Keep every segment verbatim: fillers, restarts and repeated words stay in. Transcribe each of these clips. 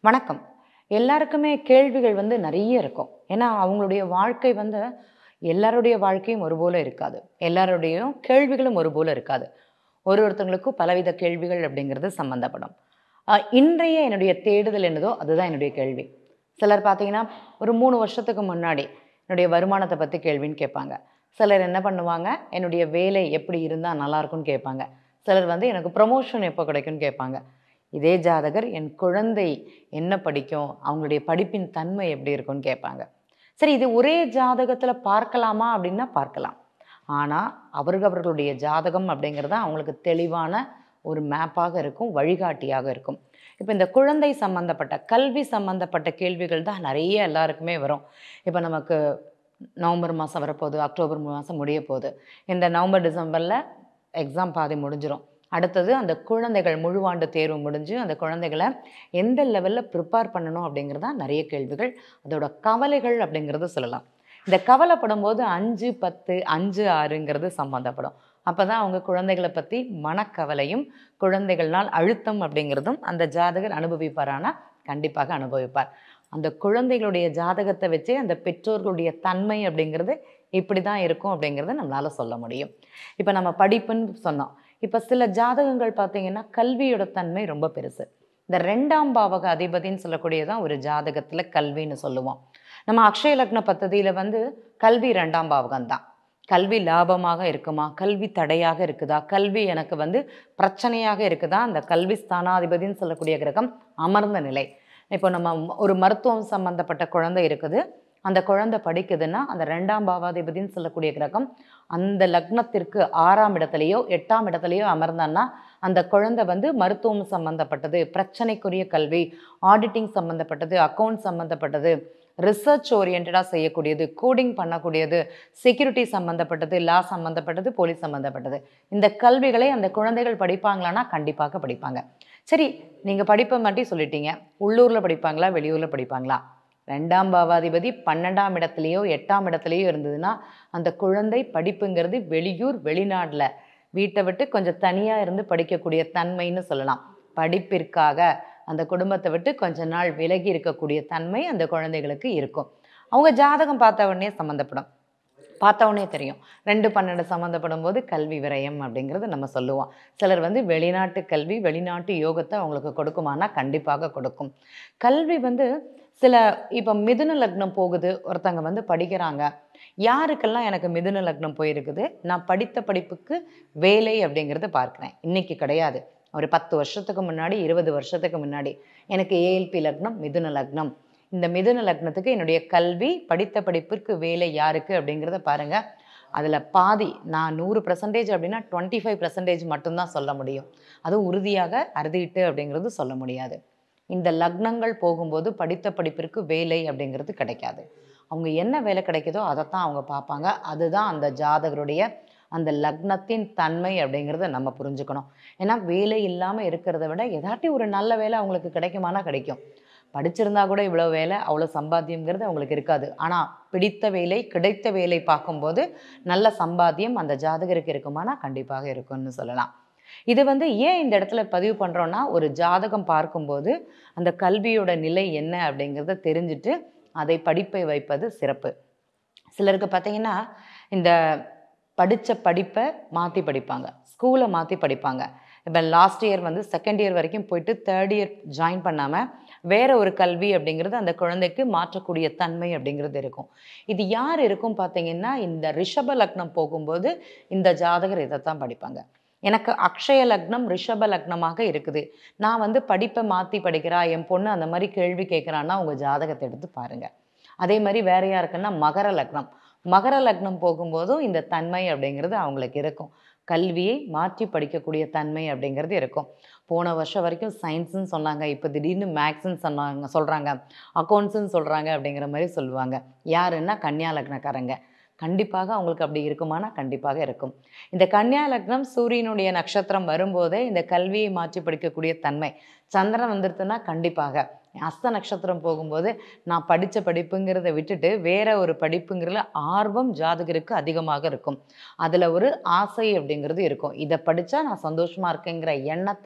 வணக்கம். எல்லாருக்குமே கேள்விகள் வந்து நிறைய இருக்கும். ஏன்னா அவங்களுடைய வாழ்க்கை வந்து எல்லாருடைய வாழ்க்கையும் ஒருபோல இருக்காது. எல்லாருடையும் கேள்விகளும் ஒருபோல இருக்காது. ஒரு ஒருத்தவங்களுக்கும் பலவித கேள்விகள் அப்படிங்கிறது சம்மந்தப்படும். அ இன்றைய என்னுடைய தேடுதல் என்னதோ அதுதான் என்னுடைய கேள்வி. சிலர் பார்த்தீங்கன்னா, ஒரு மூணு வருஷத்துக்கு முன்னாடி என்னுடைய வருமானத்த பத்தி கேள்வின்னு கேட்பாங்க. சிலர் என்ன பண்ணுவாங்க, என்னுடைய வேலை எப்படி இருந்தா நல்லாயிருக்கும்னு கேட்பாங்க. சிலர் வந்து எனக்கு ப்ரமோஷன் எப்போ கிடைக்கும்னு கேட்பாங்க. இதே ஜாதகர் என் குழந்தை என்ன படிக்கும், அவங்களுடைய படிப்பின் தன்மை எப்படி இருக்கும்னு கேட்பாங்க. சரி, இது ஒரே ஜாதகத்துல பார்க்கலாமா அப்படின்னா பார்க்கலாம். ஆனா, அவர்கள் அவர்களுடைய ஜாதகம் அப்படிங்கிறது அவங்களுக்கு தெளிவான ஒரு மேப்பாக இருக்கும், வழிகாட்டியாக இருக்கும். இப்ப இந்த குழந்தை சம்பந்தப்பட்ட, கல்வி சம்பந்தப்பட்ட கேள்விகள் தான் நிறைய எல்லாருக்குமே வரும். இப்ப நமக்கு நவம்பர் மாசம் வரப்போகுது, அக்டோபர் மாசம் முடிய போகுது. இந்த நவம்பர், டிசம்பர்ல எக்ஸாம் பாதி முடிஞ்சிரும். அடுத்தது அந்த குழந்தைகள் முழுவாண்டு தேர்வு முடிஞ்சு அந்த குழந்தைகளை எந்த லெவலில் ப்ரிப்பேர் பண்ணணும் அப்படிங்கிறது தான் நிறைய கேள்விகள். அதோட கவலைகள் அப்படிங்கிறது சொல்லலாம். இந்த கவலைப்படும் போது அஞ்சு பத்து அஞ்சு ஆறுங்கிறது சம்மந்தப்படும். அப்போ தான் அவங்க குழந்தைகளை பற்றி மனக்கவலையும் குழந்தைகள்னால் அழுத்தம் அப்படிங்கிறதும் அந்த ஜாதகர் அனுபவிப்பாரானா கண்டிப்பாக அனுபவிப்பார். அந்த குழந்தைகளுடைய ஜாதகத்தை வச்சே அந்த பெற்றோர்களுடைய தன்மை அப்படிங்கிறது இப்படி தான் இருக்கும் அப்படிங்கிறத நம்மளால் சொல்ல முடியும். இப்போ நம்ம படிப்புன்னு சொன்னோம். இப்போ சில ஜாதகங்கள் பார்த்தீங்கன்னா கல்வியோட தன்மை ரொம்ப பெருசு. இந்த ரெண்டாம் பாவக அதிபதின்னு சொல்லக்கூடியதான் ஒரு ஜாதகத்தில் கல்வின்னு சொல்லுவோம். நம்ம அக்ஷய லக்ன பத்ததியில் வந்து கல்வி ரெண்டாம் பாவகம் தான். கல்வி லாபமாக இருக்குமா, கல்வி தடையாக இருக்குதா, கல்வி எனக்கு வந்து பிரச்சனையாக இருக்குதா, அந்த கல்வி ஸ்தானாதிபதின்னு சொல்லக்கூடிய கிரகம் அமர்ந்த நிலை. இப்போ நம்ம ஒரு மருத்துவம் சம்பந்தப்பட்ட குழந்தை இருக்குது, அந்த குழந்தை படிக்குதுன்னா அந்த ரெண்டாம் பாவாதிபதினு சொல்லக்கூடிய கிரகம் அந்த லக்னத்திற்கு ஆறாம் இடத்துலையோ எட்டாம் இடத்துலையோ அமர்ந்தான்னா அந்த குழந்தை வந்து மருத்துவம் சம்பந்தப்பட்டது, பிரச்சனைக்குரிய கல்வி, ஆடிட்டிங் சம்பந்தப்பட்டது, அக்கௌண்ட் சம்பந்தப்பட்டது, ரிசர்ச் ஓரியன்டாக செய்யக்கூடியது, கோடிங் பண்ணக்கூடியது, செக்யூரிட்டி சம்பந்தப்பட்டது, லா சம்பந்தப்பட்டது, போலீஸ் சம்பந்தப்பட்டது, இந்த கல்விகளை அந்த குழந்தைகள் படிப்பாங்களான்னா கண்டிப்பாக படிப்பாங்க. சரி, நீங்கள் படிப்பை மட்டும் சொல்லிட்டீங்க, உள்ளூரில் படிப்பாங்களா வெளியூரில் படிப்பாங்களா? ரெண்டாம் பாவாதிபதி பன்னெண்டாம் இடத்துலையோ எட்டாம் இடத்துலையோ இருந்ததுன்னா அந்த குழந்தை படிப்புங்கிறது வெளியூர் வெளிநாட்டில் வீட்டை விட்டு கொஞ்சம் தனியாக இருந்து படிக்கக்கூடிய தன்மைன்னு சொல்லலாம். படிப்பிற்காக அந்த குடும்பத்தை விட்டு கொஞ்ச நாள் விலகி இருக்கக்கூடிய தன்மை அந்த குழந்தைகளுக்கு இருக்கும். அவங்க ஜாதகம் பார்த்த உடனே சம்மந்தப்படும், பார்த்த உடனே தெரியும். ரெண்டு பன்னெண்டு சம்மந்தப்படும் போது கல்வி விரயம் அப்படிங்கிறது நம்ம சொல்லுவோம். சிலர் வந்து வெளிநாட்டு கல்வி, வெளிநாட்டு யோகத்தை அவங்களுக்கு கொடுக்குமானா கண்டிப்பாக கொடுக்கும். கல்வி வந்து சில இப்போ மிதுன லக்னம் போகுது, ஒருத்தங்க வந்து படிக்கிறாங்க. யாருக்கெல்லாம் எனக்கு மிதுன லக்னம் போயிருக்குது, நான் படித்த படிப்புக்கு வேலை அப்படிங்கிறது பார்க்குறேன். இன்னைக்கு கிடையாது, ஒரு பத்து வருஷத்துக்கு முன்னாடி, இருபது வருஷத்துக்கு முன்னாடி எனக்கு ஏஎல்பி லக்னம், மிதுன லக்னம். இந்த மிதுன லக்னத்துக்கு என்னுடைய கல்வி, படித்த படிப்பிற்கு வேலை யாருக்கு அப்படிங்கிறத பாருங்கள். அதில் பாதி, நான் நூறு பர்சன்டேஜ் அப்படின்னா டுவெண்ட்டி ஃபைவ் பர்சன்டேஜ் மட்டும்தான் சொல்ல முடியும். அதுவும் உறுதியாக அறுதிட்டு அப்படிங்கிறது சொல்ல முடியாது. இந்த லக்னங்கள் போகும்போது படித்த படிப்பிற்கு வேலை அப்படிங்கிறது கிடைக்காது. அவங்க என்ன வேலை கிடைக்குதோ அதைத்தான் அவங்க பார்ப்பாங்க. அதுதான் அந்த ஜாதகருடைய அந்த லக்னத்தின் தன்மை அப்படிங்கிறத நம்ம புரிஞ்சுக்கணும். ஏன்னா வேலை இல்லாமல் இருக்கிறத விட ஏதாட்டி ஒரு நல்ல வேலை அவங்களுக்கு கிடைக்குமானா கிடைக்கும். படிச்சிருந்தா கூட இவ்வளோ வேலை, அவ்வளோ சம்பாத்தியங்கிறது அவங்களுக்கு இருக்காது. ஆனால் பிடித்த வேலை, கிடைத்த வேலை பார்க்கும்போது நல்ல சம்பாத்தியம் அந்த ஜாதகருக்கு இருக்குமானா கண்டிப்பாக இருக்கும்னு சொல்லலாம். இது வந்து ஏன் இந்த இடத்துல பதிவு பண்ணுறோன்னா, ஒரு ஜாதகம் பார்க்கும்போது அந்த கல்வியோட நிலை என்ன அப்படிங்கிறத தெரிஞ்சுட்டு அதை படிப்பை வைப்பது சிறப்பு. சிலருக்கு பார்த்தீங்கன்னா இந்த படித்த படிப்பை மாற்றி படிப்பாங்க, ஸ்கூலை மாற்றி படிப்பாங்க. இப்போ லாஸ்ட் இயர் வந்து செகண்ட் இயர் வரைக்கும் போயிட்டு தேர்ட் இயர் ஜாயின் பண்ணாமல் வேற ஒரு கல்வி அப்படிங்கிறது அந்த குழந்தைக்கு மாற்றக்கூடிய தன்மை அப்படிங்கிறது இருக்கும். இது யார் இருக்கும் பார்த்தீங்கன்னா, இந்த ரிஷப லக்னம் போகும்போது இந்த ஜாதகர் இதைத்தான் படிப்பாங்க. எனக்கு அக்ஷய லக்னம் ரிஷப லக்னமாக இருக்குது, நான் வந்து படிப்பை மாற்றி படிக்கிறா, என் பொண்ணு அந்த மாதிரி கேள்வி கேட்குறான்னா உங்கள் ஜாதகத்தை எடுத்து பாருங்கள். அதே மாதிரி வேற யாருக்குன்னா மகர லக்னம், மகர லக்னம் போகும்போதும் இந்த தன்மை அப்படிங்கிறது அவங்களுக்கு இருக்கும். கல்வியை மாற்றி படிக்கக்கூடிய தன்மை அப்படிங்கிறது இருக்கும். போன வருஷம் வரைக்கும் சயின்ஸுன்னு சொன்னாங்க, இப்போ திடீர்னு மேக்ஸுன்னு சொன்னாங்க சொல்கிறாங்க, அக்கௌண்ட்ஸுன்னு சொல்கிறாங்க அப்படிங்கிற மாதிரி சொல்லுவாங்க. யாருன்னா கன்னியா லக்னக்காரங்க. கண்டிப்பாக அவங்களுக்கு அப்படி இருக்குமானா கண்டிப்பாக இருக்கும். இந்த கன்னியா லக்னம் சூரியனுடைய நட்சத்திரம் வரும்போதே இந்த கல்வியை மாற்றி படிக்கக்கூடிய தன்மை. சந்திரன் வந்துருதுன்னா கண்டிப்பாக. அஸ்த நட்சத்திரம் போகும்போது நான் படித்த படிப்புங்கிறத விட்டுட்டு வேற ஒரு படிப்புங்கிறதுல ஆர்வம் ஜாதகருக்கு அதிகமாக இருக்கும். அதில் ஒரு ஆசை அப்படிங்கிறது இருக்கும். இதை படித்தா நான் சந்தோஷமாக இருக்கேங்கிற எண்ணத்தை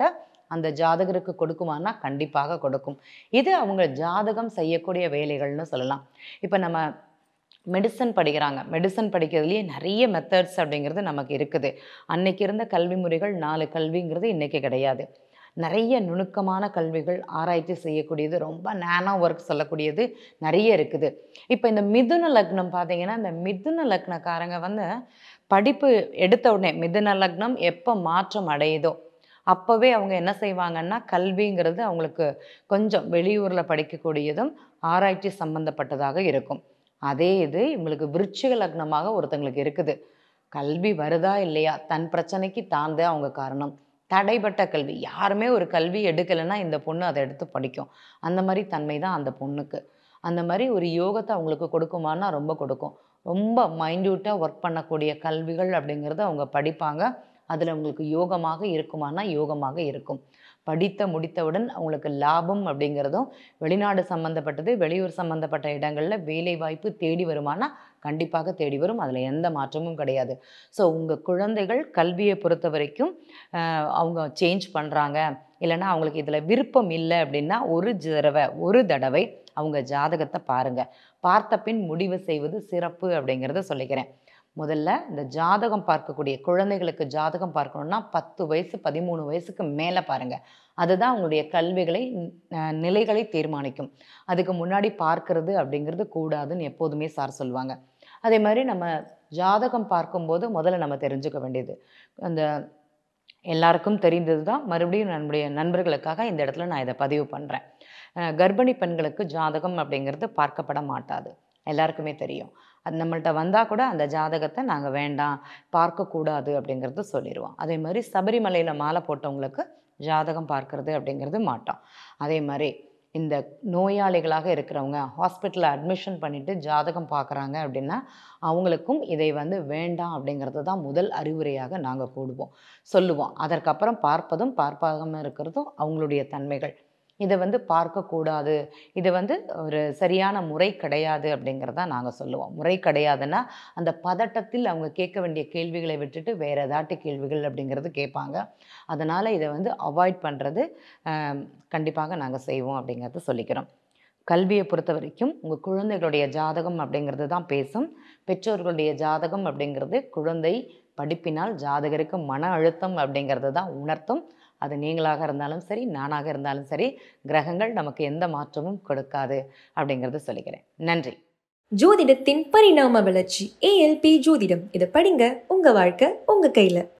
அந்த ஜாதகருக்கு கொடுக்குமானா கண்டிப்பாக கொடுக்கும். இது அவங்க ஜாதகம் செய்யக்கூடிய வேலைகள்னு சொல்லலாம். இப்போ நம்ம மெடிசன் படிக்கிறாங்க. மெடிசன் படிக்கிறதுலேயே நிறைய மெத்தட்ஸ் அப்படிங்கிறது நமக்கு இருக்குது. அன்னைக்கு இருந்த கல்வி முறைகள் நாலு கல்விங்கிறது இன்றைக்கி கிடையாது. நிறைய நுணுக்கமான கல்விகள் ஆராய்ச்சி செய்யக்கூடியது, ரொம்ப நேனோ ஒர்க் சொல்லக்கூடியது நிறைய இருக்குது. இப்போ இந்த மிதுன லக்னம் பார்த்தீங்கன்னா, இந்த மிதுன லக்னக்காரங்க வந்து படிப்பு எடுத்த உடனே மிதுன லக்னம் எப்போ மாற்றம் அடையுதோ அப்போவே அவங்க என்ன செய்வாங்கன்னா, கல்விங்கிறது அவங்களுக்கு கொஞ்சம் வெளியூரில் படிக்கக்கூடியதும் ஆராய்ச்சி சம்பந்தப்பட்டதாக இருக்கும். அதே இது இவங்களுக்கு விருச்சிக லக்னமாக ஒருத்தங்களுக்கு இருக்குது. கல்வி வருதா இல்லையா, தன் பிரச்சனைக்கு தான் தான் அவங்க காரணம். தடைப்பட்ட கல்வி, யாருமே ஒரு கல்வி எடுக்கலைன்னா இந்த பொண்ணு அதை எடுத்து படிக்கும். அந்த மாதிரி தன்மை தான் அந்த பொண்ணுக்கு. அந்த மாதிரி ஒரு யோகத்தை அவங்களுக்கு கொடுக்குமானா ரொம்ப கொடுக்கும். ரொம்ப மைன்யூட்டாக ஒர்க் பண்ணக்கூடிய கல்விகள் அப்படிங்கிறது அவங்க படிப்பாங்க. அதில் அவங்களுக்கு யோகமாக இருக்குமானா யோகமாக இருக்கும். படித்த முடித்தவுடன் அவங்களுக்கு லாபம் அப்படிங்கிறதும் வெளிநாடு சம்மந்தப்பட்டது, வெளியூர் சம்மந்தப்பட்ட இடங்களில் வேலை வாய்ப்பு தேடி வருமானா கண்டிப்பாக தேடி வரும். அதில் எந்த மாற்றமும் கிடையாது. ஸோ உங்கள் குழந்தைகள் கல்வியை பொறுத்த வரைக்கும் அவங்க சேஞ்ச் பண்ணுறாங்க, இல்லைன்னா அவங்களுக்கு இதில் விருப்பம் இல்லை அப்படின்னா ஒரு தடவை ஒரு தடவை அவங்க ஜாதகத்தை பாருங்கள். பார்த்த பின் முடிவு செய்வது சிறப்பு அப்படிங்கிறத சொல்லிக்கிறேன். முதல்ல இந்த ஜாதகம் பார்க்கக்கூடிய குழந்தைகளுக்கு ஜாதகம் பார்க்கணுன்னா பத்து வயசு பதிமூணு வயசுக்கு மேலே பாருங்கள். அதுதான் அவங்களுடைய கல்விகளை நிலைகளை தீர்மானிக்கும். அதுக்கு முன்னாடி பார்க்கறது அப்படிங்கிறது கூடாதுன்னு எப்போதுமே சார் சொல்லுவாங்க. அதே மாதிரி நம்ம ஜாதகம் பார்க்கும்போது முதல்ல நம்ம தெரிஞ்சுக்க வேண்டியது, அந்த எல்லாருக்கும் தெரிந்தது தான், மறுபடியும் நம்முடைய நண்பர்களுக்காக இந்த இடத்துல நான் இதை பதிவு பண்ணுறேன். கர்ப்பிணி பெண்களுக்கு ஜாதகம் அப்படிங்கிறது பார்க்கப்பட மாட்டாது, எல்லாருக்குமே தெரியும். அது நம்மள்கிட்ட வந்தால் கூட அந்த ஜாதகத்தை நாங்கள் வேண்டாம், பார்க்கக்கூடாது அப்படிங்கிறது சொல்லிடுவோம். அதே மாதிரி சபரிமலையில் மாலை போட்டவங்களுக்கு ஜாதகம் பார்க்கறது அப்படிங்கிறது மாட்டோம். அதே மாதிரி இந்த நோயாளிகளாக இருக்கிறவங்க ஹாஸ்பிட்டலில் அட்மிஷன் பண்ணிவிட்டு ஜாதகம் பார்க்குறாங்க அப்படின்னா அவங்களுக்கும் இதை வந்து வேண்டாம் அப்படிங்கிறது தான் முதல் அறிவுரையாக நாங்கள் கூடுவோம் சொல்லுவோம். அதற்கப்புறம் பார்ப்பதும் பார்ப்பாமல் இருக்கிறதும் அவங்களுடைய தன்மைகள். இதை வந்து பார்க்கக்கூடாது, இது வந்து ஒரு சரியான முறை கிடையாது அப்படிங்கிறதான் நாங்கள் சொல்லுவோம். முறை கிடையாதுன்னா அந்த பதட்டத்தில் அவங்க கேட்க வேண்டிய கேள்விகளை விட்டுட்டு வேறு ஏதாட்டி கேள்விகள் அப்படிங்கிறது கேட்பாங்க. அதனால் இதை வந்து அவாய்ட் பண்ணுறது கண்டிப்பாக நாங்கள் செய்வோம் அப்படிங்கிறத சொல்லிக்கிறோம். கல்வியை பொறுத்த வரைக்கும் உங்கள் குழந்தைகளுடைய ஜாதகம் அப்படிங்கிறது தான் பேசும். பெற்றோர்களுடைய ஜாதகம் அப்படிங்கிறது குழந்தை படிப்பினால் ஜாதகருக்கு மன அழுத்தம் அப்படிங்கிறது தான் உணர்த்தும். அது நீங்களாக இருந்தாலும் சரி, நானாக இருந்தாலும் சரி, கிரகங்கள் நமக்கு எந்த மாற்றமும் கொடுக்காது அப்படிங்கிறத சொல்லிக்கிறேன். நன்றி. ஜோதிடத்தின் பரிணாம வளர்ச்சி ஏ எல் பி ஜோதிடம். இதை படிங்க, உங்க வாழ்க்கை உங்க கையில.